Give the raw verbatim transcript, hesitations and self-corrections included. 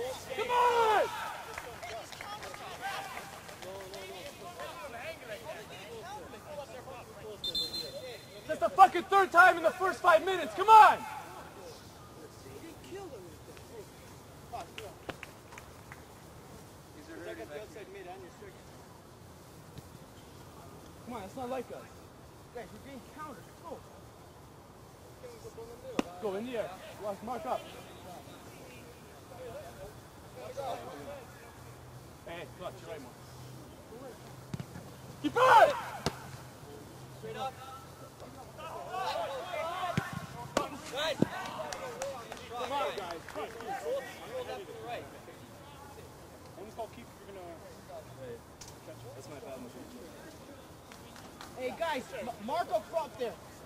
Come on! That's the fucking third time in the first five minutes. Come on! Come on, it's not like us. Guys, we're being countered. Go. Go in the air. Watch, mark up. Hey, clutch, you're right, Mark. Keep it! Straight up. Guys! Come on, guys. Roll left to the right. One call keep, you're gonna... That's my bad. Hey, guys, mark up front there.